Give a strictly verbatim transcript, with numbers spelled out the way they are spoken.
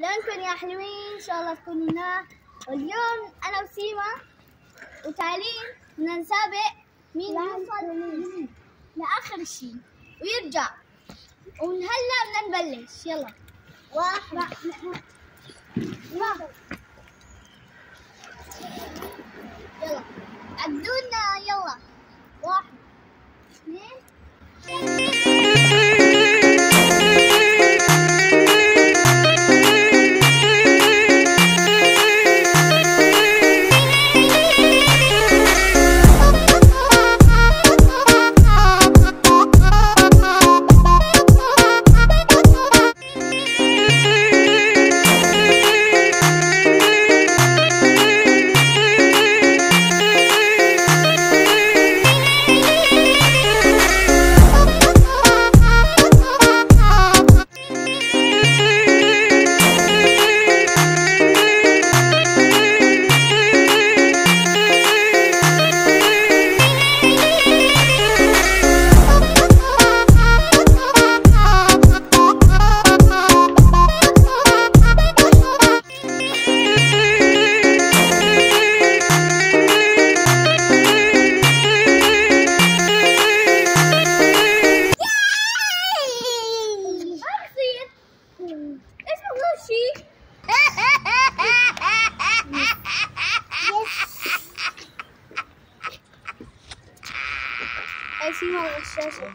شلونكم يا حلوين؟ ان شاء الله تكونوا هنا. واليوم انا وسيما وتعليم بدنا نسابق مين يوصل لاخر شيء ويرجع. ومن هلا بدنا نبلش. يلا واحد واحد يلا عدونا. يلا واحد اثنين اسمها الغشاشة.